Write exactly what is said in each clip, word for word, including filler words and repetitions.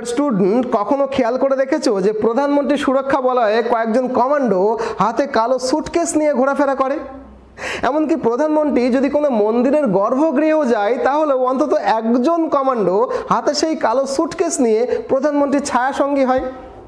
Student, কখনো খেয়াল করে দেখেছো যে প্রধানমন্ত্রী সুরক্ষা বলয়ে কয়েকজন কমান্ডো হাতে কালো সুটকেস নিয়ে ঘোরাফেরা করে? এমনকি প্রধানমন্ত্রী যদি কোনো মন্দিরের গর্ভগৃহেও যায় তাহলেও অন্তত একজন কমান্ডো হাতে সেই কালো সুটকেস নিয়ে প্রধানমন্ত্রীর ছায়াসঙ্গী হয়।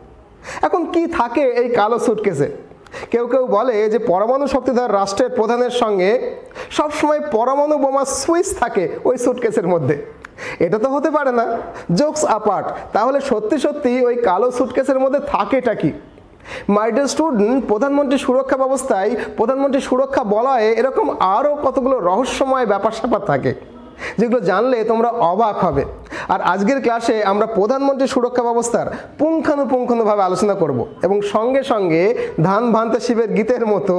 এখন কি থাকে এই কালো সুটকেসে? কেউ কেউ বলে যে পরমাণু শক্তিধর রাষ্ট্রের প্রধানের সঙ্গে সবসময় পরমাণু বোমা সুইচ থাকে ওই সুটকেসের মধ্যে। এটা তো হতে পারে না। জোকস অ্যাপার্ট, তাহলে সত্যি সত্যি ওই কালো সুটকেসের মধ্যে থাকেটা কি? মাই ডিয়ার স্টুডেন্ট, প্রধানমন্ত্রী সুরক্ষা ব্যবস্থায়, প্রধানমন্ত্রী সুরক্ষা বলয়ে এরকম আরও কতগুলো রহস্যময় ব্যাপার স্যাপার থাকে যেগুলো জানলে তোমরা অবাক হবে। আর আজকের ক্লাসে আমরা প্রধানমন্ত্রী সুরক্ষা ব্যবস্থার পুঙ্খানুপুঙ্খানুভাবে আলোচনা করব এবং সঙ্গে সঙ্গে ধান ভান্তা শিবের গীতের মতো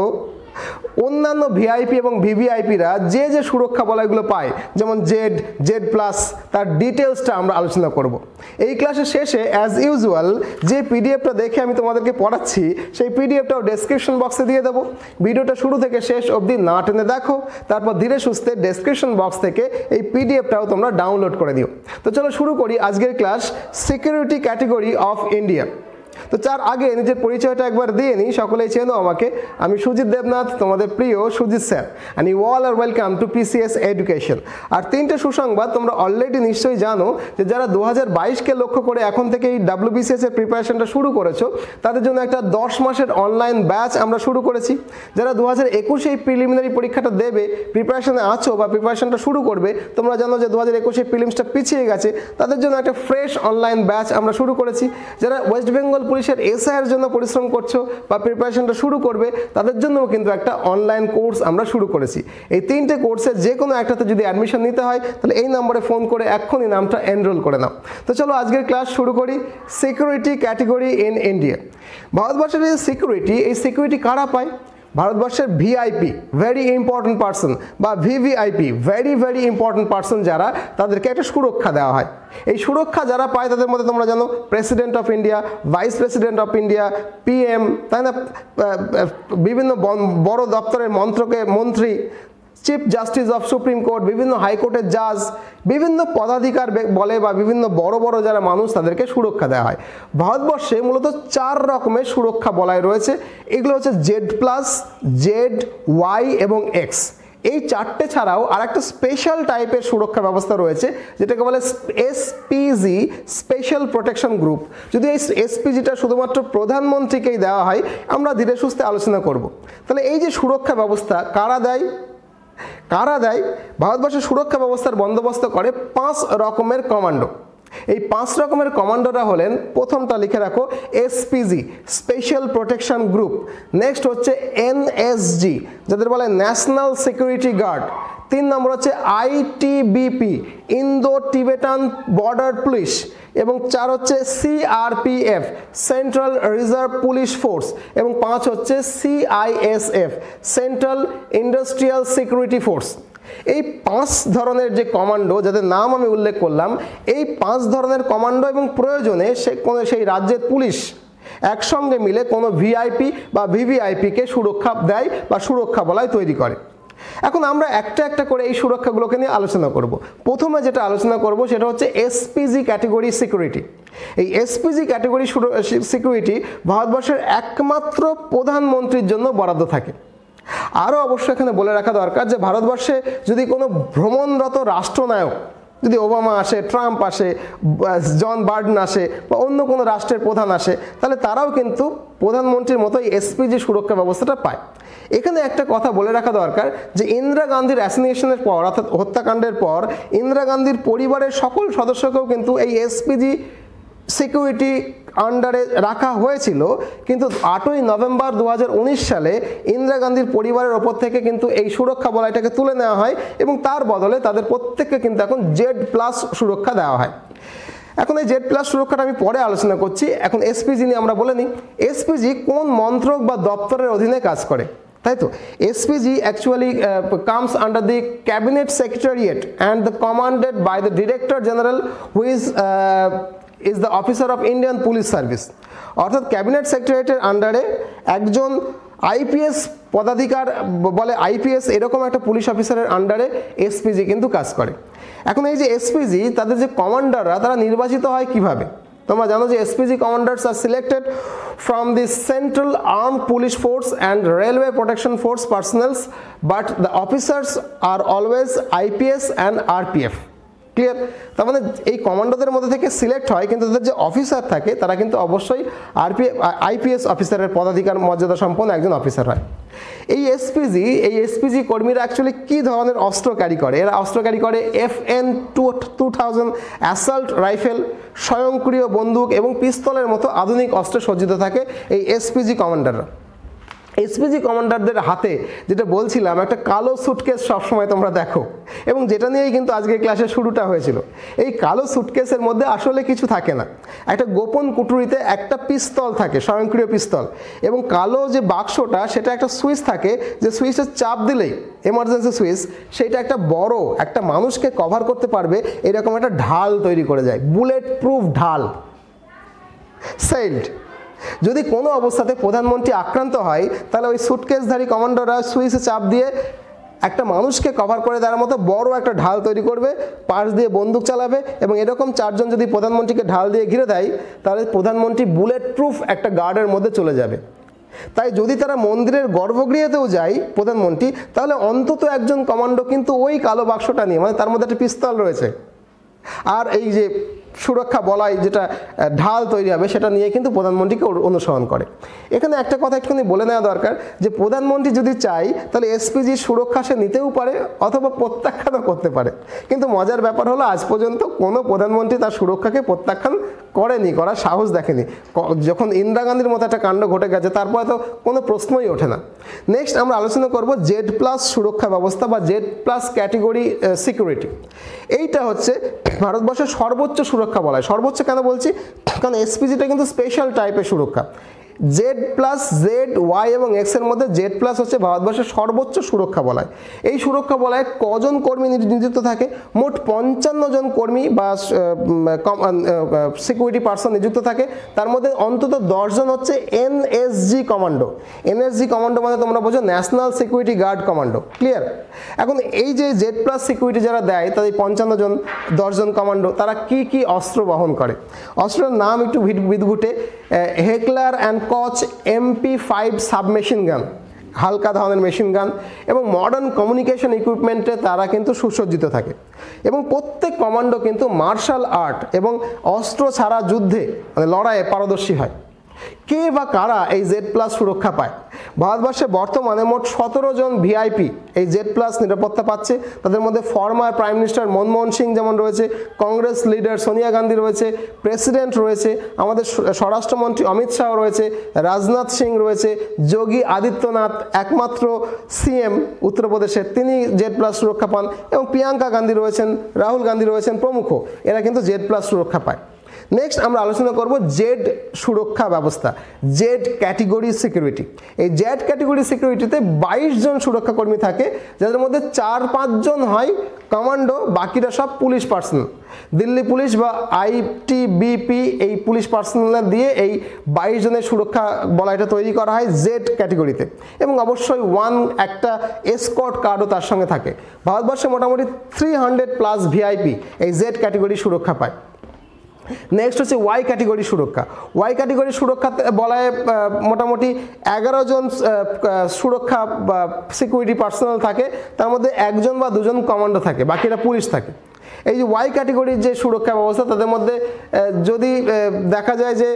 অন্যান্য ভিআইপি এবং ভিভিআইপিরা যে যে সুরক্ষা বলয়গুলো পায়, যেমন জেড, জেড প্লাস, তার ডিটেলসটা আমরা আলোচনা করব। এই ক্লাসের শেষে অ্যাজ ইউজুয়াল যে পিডিএফটা দেখে আমি তোমাদেরকে পড়াচ্ছি সেই পিডিএফটাও ডেসক্রিপশন বক্সে দিয়ে দেবো। ভিডিওটা শুরু থেকে শেষ অবধি না টেনে দেখো, তারপর ধীরে সুস্থে ডেসক্রিপশন বক্স থেকে এই পিডিএফটাও তোমরা ডাউনলোড করে দিও। তো চলো শুরু করি আজকের class, security category of India. তো তার আগে নিজের পরিচয়টা একবার দিয়ে নিই। সকলেই চেনো আমাকে, আমি সুজিত দেবনাথ, তোমাদের প্রিয় Sujit sir, and you all are welcome to PCS education. আর তিনটে সুসংবাদ, তোমরা অলরেডি নিশ্চয়ই জানো যে যারা দু হাজার বাইশকে লক্ষ্য করে এখন থেকে এই ডাব্লিউবিসিএস এর প্রিপারেশনটা শুরু করেছো তাদের জন্য একটা দশ মাসের অনলাইন ব্যাচ আমরা শুরু করেছি। যারা দু হাজার একুশে এই প্রিলিমিনারি পরীক্ষাটা দেবে, প্রিপারেশনে আছো বা প্রিপারেশনটা শুরু করবে, তোমরা জানো যে দু হাজার একুশে প্রিলিমসটা পিছিয়ে গেছে, তাদের জন্য একটা ফ্রেশ অনলাইন ব্যাচ আমরা শুরু করেছি। যারা ওয়েস্ট বেঙ্গল পুলিশের এসআইয়ের জন্য পরিশ্রম করছো বা প্রিপারেশনটা শুরু করবে, তাদের জন্যও কিন্তু একটা অনলাইন কোর্স আমরা শুরু করেছি। এই তিনটে কোর্সের যে কোনো একটাতে যদি অ্যাডমিশন নিতে হয় তাহলে এই নম্বরে ফোন করে এক্ষুনি নামটা এনরোল করে নাও। তো চলো আজকের ক্লাস শুরু করি। Security category in India. ভারতবর্ষের এই সিকিউরিটি, এই সিকিউরিটি কারা পায়? ভারতবর্ষের ভিআইপি, ভেরি ইম্পর্টেন্ট পার্সন, বা VVIP, very very important person যারা, তাদেরকে একটা সুরক্ষা দেওয়া হয়। এই সুরক্ষা যারা পায় তাদের মধ্যে তোমরা জানো president of India, vice president of India, PM, তাই না, বিভিন্ন বড় দপ্তরের মন্ত্রকে মন্ত্রী, chief justice of supreme court, বিভিন্ন হাইকোর্টের জাজ, বিভিন্ন পদাধিকার বলে বা বিভিন্ন বড় বড় যারা মানুষ, তাদেরকে সুরক্ষা দেওয়া হয়। ভারতবর্ষে মূলত চার রকমের সুরক্ষা বলয় রয়েছে। এগুলো হচ্ছে জেড প্লাস, জেড, ওয়াই এবং এক্স। এই চারটে ছাড়াও আর একটা স্পেশাল টাইপের সুরক্ষা ব্যবস্থা রয়েছে যেটাকে বলে এসপিজি, স্পেশাল প্রোটেকশন গ্রুপ। যদি এই এসপিজিটা শুধুমাত্র প্রধানমন্ত্রীকেই দেওয়া হয়, আমরা ধীরে সুস্থে আলোচনা করব। তাহলে এই যে সুরক্ষা ব্যবস্থা কারা দেয় কারা দেয় ভারতবর্ষের সুরক্ষা ব্যবস্থার বন্দোবস্ত করে পাঁচ রকমের কমান্ডো। এই পাঁচ রকমের কমান্ডোরা হলেন, প্রথমটা লিখে রাখো SPG, special protection group. Next হচ্ছে এনএসজি, যাদের বলে ন্যাশনাল সিকিউরিটি গার্ড। তিন নম্বর হচ্ছে ITBP, Indo Tibetan border police. এবং চার হচ্ছে CRPF, central reserve police force. এবং পাঁচ হচ্ছে CISF, central industrial security force. এই পাঁচ ধরনের যে কমান্ডো যাদের নাম আমি উল্লেখ করলাম, এই পাঁচ ধরনের কমান্ডো এবং প্রয়োজনে সে কোনো সেই রাজ্যের পুলিশ একসঙ্গে মিলে কোনো ভিআইপি বা ভিভিআইপিকে সুরক্ষা দেয় বা সুরক্ষা বলয় তৈরি করে। এখন আমরা একটা একটা করে এই সুরক্ষাগুলোকে নিয়ে আলোচনা করব। প্রথমে যেটা আলোচনা করব সেটা হচ্ছে এসপিজি ক্যাটেগরি সিকিউরিটি। এই এসপিজি ক্যাটেগরি সিকিউরিটি ভারতবর্ষের একমাত্র প্রধানমন্ত্রীর জন্য বরাদ্দ থাকে। আরও অবশ্যই এখানে বলে রাখা দরকার যে ভারতবর্ষে যদি কোনো ভ্রমণরত রাষ্ট্রনায়ক, যদি ওবামা আসে, ট্রাম্প আসে, জন বার্ডেন আসে বা অন্য কোনো রাষ্ট্রের প্রধান আসে, তাহলে তারাও কিন্তু প্রধানমন্ত্রীর মতোই এসপিজি সুরক্ষা ব্যবস্থাটা পায়। এখানে একটা কথা বলে রাখা দরকার যে ইন্দিরা গান্ধীর অ্যাসিনেশনের পর, অর্থাৎ হত্যাকাণ্ডের পর, ইন্দিরা গান্ধীর পরিবারের সকল সদস্যকেও কিন্তু এই এসপিজি সিকিউরিটি আন্ডারে রাখা হয়েছিল। কিন্তু আটই নভেম্বর দু হাজার উনিশ সালে ইন্দিরা গান্ধীর পরিবারের ওপর থেকে কিন্তু এই সুরক্ষা বলয়টাকে তুলে নেওয়া হয় এবং তার বদলে তাদের প্রত্যেককে কিন্তু এখন জেড প্লাস সুরক্ষা দেওয়া হয়। এখন এই জেড প্লাস সুরক্ষাটা আমি পরে আলোচনা করছি, এখন এসপিজি নিয়ে আমরা বলে নিই। এসপিজি কোন মন্ত্রক বা দপ্তরের অধীনে কাজ করে, তাই তো? SPG actually comes under the cabinet secretariat and the commanded by the director general who is is the officer of Indian police service. অর্থাৎ ক্যাবিনেট সেক্রেটারিয়েটের আন্ডারে একজন আইপিএস পদাধিকার বলে আইপিএস এরকম একটা পুলিশ অফিসারের আন্ডারে এসপিজি কিন্তু কাজ করে। এখন এই যে এসপিজি, তাদের যে কমান্ডাররা, তারা নির্বাচিত হয় কিভাবে? তোমরা জানো যে SPG commanders are selected from the central arm police force and railway protection force personnels, but the officers are always IPS and RPF. Clear? তার মানে এই কমান্ডোদের মধ্যে থেকে সিলেক্ট হয়, কিন্তু তাদের যে অফিসার থাকে তারা কিন্তু অবশ্যই আরপিএফ আইপিএস অফিসারের পদাধিকার মর্যাদা সম্পন্ন একজন অফিসার হয়। এই এসপিজি এই এসপিজি কর্মীরা অ্যাকচুয়ালি কী ধরনের অস্ত্র ক্যারি করে? এরা অস্ত্র ক্যারি করে F N two two thousand assault rifle, স্বয়ংক্রিয় বন্দুক এবং পিস্তলের মতো আধুনিক অস্ত্রে সজ্জিত থাকে এই এসপিজি কমান্ডাররা। এসপিজি কমান্ডারদের হাতে যেটা বলছিলাম একটা কালো সুটকেস সবসময় তোমরা দেখো, এবং যেটা নিয়েই কিন্তু আজকের ক্লাসের শুরুটা হয়েছিল। এই কালো সুটকেসের মধ্যে আসলে কিছু থাকে না, একটা গোপন কুঠুরিতে একটা পিস্তল থাকে, স্বয়ংক্রিয় পিস্তল, এবং কালো যে বাক্সটা সেটা একটা সুইচ থাকে, যে সুইচের চাপ দিলেই এমার্জেন্সি সুইচ, সেইটা একটা বড় একটা মানুষকে কভার করতে পারবে এরকম একটা ঢাল তৈরি করে যায়, বুলেট প্রুফ ঢাল সেলড। যদি কোনো অবস্থাতে প্রধানমন্ত্রী আক্রান্ত হয় তাহলে ওই সুটকেসধারী কমান্ডোরা সুইচে চাপ দিয়ে একটা মানুষকে কভার করে দেওয়ার মতো বড় একটা ঢাল তৈরি করবে, পাশ দিয়ে বন্দুক চালাবে, এবং এরকম চারজন যদি প্রধানমন্ত্রীকে ঢাল দিয়ে ঘিরে দেয় তাহলে প্রধানমন্ত্রী বুলেট প্রুফ একটা গার্ডের মধ্যে চলে যাবে। তাই যদি তারা মন্দিরের গর্ভগৃহেতেও যায় প্রধানমন্ত্রী, তাহলে অন্তত একজন কমান্ডো কিন্তু ওই কালো বাক্সটা নিয়ে, মানে তার মধ্যে একটা পিস্তল রয়েছে আর এই যে সুরক্ষা বলয় যেটা ঢাল তৈরি হবে সেটা নিয়ে কিন্তু প্রধানমন্ত্রীকে অনুসরণ করে। এখানে একটা কথা একটুখানি বলে নেওয়া দরকার যে প্রধানমন্ত্রী যদি চায় তাহলে এসপিজির সুরক্ষা সে নিতেও পারে অথবা প্রত্যাখ্যানও করতে পারে, কিন্তু মজার ব্যাপার হলো আজ পর্যন্ত কোনো প্রধানমন্ত্রী তার সুরক্ষাকে প্রত্যাখ্যান করেনি, করার সাহস দেখেনি। যখন ইন্দিরা গান্ধীর মতো একটা কাণ্ড ঘটে গেছে তারপরে তো কোনো প্রশ্নই ওঠে না। নেক্সট আমরা আলোচনা করব জেড প্লাস সুরক্ষা ব্যবস্থা বা জেড প্লাস ক্যাটেগরি সিকিউরিটি। এইটা হচ্ছে ভারতবর্ষের সর্বোচ্চ সুরক্ষা বলা হয়। সর্বোচ্চ কেন বলছি? কারণ এসপিজিটা কিন্তু স্পেশাল টাইপের সুরক্ষা। জেড প্লাস জেড ওয়াই এবং এক্স এর মধ্যে জেড প্লাস হচ্ছে ভারতবর্ষের সর্বোচ্চ সুরক্ষা বলয়। এই সুরক্ষা বলয়ে কজন কর্মী নিযুক্ত থাকে? মোট পঞ্চান্ন জন কর্মী বা সিকিউরিটি পার্সন নিযুক্ত থাকে। তার মধ্যে অন্তত দশজন হচ্ছে এনএসজি কমান্ডো। এনএসজি কমান্ডো মানে তোমরা বোঝো national security guard commando. Clear? এখন এই যে জেড প্লাস সিকিউরিটি যারা দেয় তাদের পঞ্চান্ন জন দশজন কমান্ডো, তারা কি কি অস্ত্র বহন করে? অস্ত্রের নাম একটু বিদঘুটে। Heckler and Koch MP five submachine gun, হালকা ধরনের মেশিন গান, এবং মডার্ন কমিউনিকেশন ইকুইপমেন্টে তারা কিন্তু সুসজ্জিত থাকে। এবং প্রত্যেক কমান্ডো কিন্তু মার্শাল আর্ট এবং অস্ত্র ছাড়া যুদ্ধে মানে লড়াইয়ে পারদর্শী হয়। কে বা কারা এই জেড প্লাস সুরক্ষা পায়? ভারতবর্ষে বর্তমানে মোট সতেরো জন ভিআইপি এই জেড প্লাস নিরাপত্তা পাচ্ছে। তাদের মধ্যে former prime minister Manmohan Singh যেমন রয়েছে, কংগ্রেস লিডার সোনিয়া গান্ধী রয়েছে, প্রেসিডেন্ট রয়েছে, আমাদের স্বরাষ্ট্রমন্ত্রী অমিত শাহ রয়েছে, রাজনাথ সিং রয়েছে, যোগী আদিত্যনাথ একমাত্র সিএম উত্তরপ্রদেশের, তিনি জেড প্লাস সুরক্ষা পান, এবং প্রিয়াঙ্কা গান্ধী রয়েছেন, রাহুল গান্ধী রয়েছেন প্রমুখ, এরা কিন্তু জেড প্লাস সুরক্ষা পায়। নেক্সট আমরা আলোচনা করব জেড সুরক্ষা ব্যবস্থা, জেড ক্যাটেগরি সিকিউরিটি। এই জেড ক্যাটেগরি সিকিউরিটিতে বাইশ জন সুরক্ষা কর্মী থাকে, যাদের মধ্যে চার পাঁচজন হয় কমান্ডো, বাকিরা সব পুলিশ পার্সোনাল। দিল্লি পুলিশ বা আইটিবিপি এই পুলিশ পার্সোনাল দিয়ে এই বাইশ জনের সুরক্ষা বলয়টা তৈরি করা হয় জেড ক্যাটেগরিতে, এবং অবশ্যই ওয়ান একটা এসকর্ট কার্ডও তার সঙ্গে থাকে। ভারতবর্ষে মোটামুটি থ্রি হান্ড্রেড প্লাস ভিআইপি এই জেড ক্যাটেগরি সুরক্ষা পায়। নেক্সট হচ্ছে ওয়াই ক্যাটেগরি সুরক্ষা। ওয়াই ক্যাটেগরি সুরক্ষা বলায় মোটামুটি এগারো জন সুরক্ষা বা সিকিউরিটি পার্সোনাল থাকে, তার মধ্যে একজন বা দুজন কমান্ডো থাকে, বাকিরা পুলিশ থাকে। এই যে ওয়াই ক্যাটেগরির যে সুরক্ষা ব্যবস্থা, তাদের মধ্যে যদি দেখা যায় যে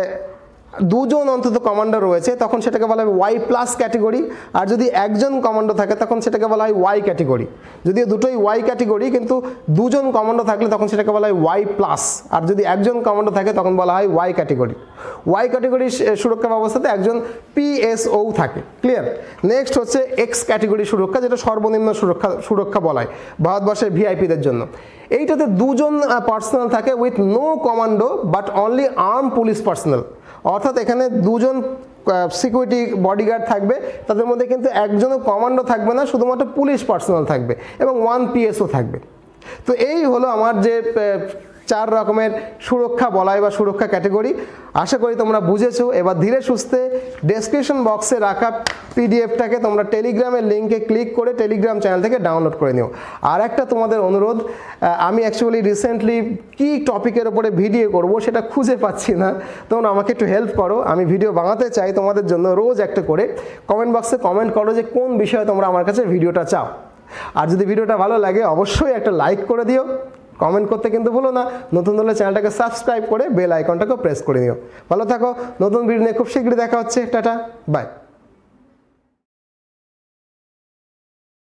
দুজন অন্তত কমান্ডো রয়েছে তখন সেটাকে বলা হয় ওয়াই প্লাস ক্যাটেগরি, আর যদি একজন কমান্ডো থাকে তখন সেটাকে বলা হয় ওয়াই ক্যাটেগরি। যদিও দুটোই ওয়াই ক্যাটেগরি, কিন্তু দুজন কমান্ডো থাকলে তখন সেটাকে বলা হয় ওয়াই প্লাস, আর যদি একজন কমান্ডো থাকে তখন বলা হয় ওয়াই ক্যাটেগরি। ওয়াই ক্যাটেগরির সুরক্ষা ব্যবস্থাতে একজন পিএসও থাকে। ক্লিয়ার? নেক্সট হচ্ছে এক্স ক্যাটেগরি সুরক্ষা, যেটা সর্বনিম্ন সুরক্ষা সুরক্ষা বলা হয় ভারতবর্ষের ভিআইপিদের জন্য। এইটাতে দুজন পার্সোনাল থাকে with no commando but only arm police personnel, অর্থাৎ এখানে দুজন সিকিউরিটি বডিগার্ড থাকবে, তাদের মধ্যে কিন্তু একজনও কমান্ডো থাকবে না, শুধুমাত্র পুলিশ পার্সোনাল থাকবে, এবং ওয়ান পিএসও থাকবে। তো এই হলো আমার যে চার রকমের সুরক্ষা বলয় বা সুরক্ষা ক্যাটাগরি। আশা করি তোমরা বুঝেছো। এবার ধীরে সুস্থে ডেসক্রিপশন বক্সে রাখা পিডিএফটাকে তোমরা টেলিগ্রামের লিঙ্কে ক্লিক করে টেলিগ্রাম চ্যানেল থেকে ডাউনলোড করে নিও। আর একটা তোমাদের অনুরোধ, আমি অ্যাকচুয়ালি রিসেন্টলি কি টপিকের ওপরে ভিডিও করব সেটা খুঁজে পাচ্ছি না, তোমরা আমাকে একটু হেল্প করো। আমি ভিডিও বানাতে চাই তোমাদের জন্য, রোজ একটা করে। কমেন্ট বক্সে কমেন্ট করো যে কোন বিষয়ে তোমরা আমার কাছে ভিডিওটা চাও। আর যদি ভিডিওটা ভালো লাগে অবশ্যই একটা লাইক করে দিও, কমেন্ট করতে কিন্তু ভুলো না। নতুন হলে চ্যানেলটাকে সাবস্ক্রাইব করে বেল আইকনটাকে প্রেস করে নিও। ভালো থাকো, নতুন ভিডিও নিয়ে খুব শীঘ্রই দেখা হচ্ছে। Tata, by.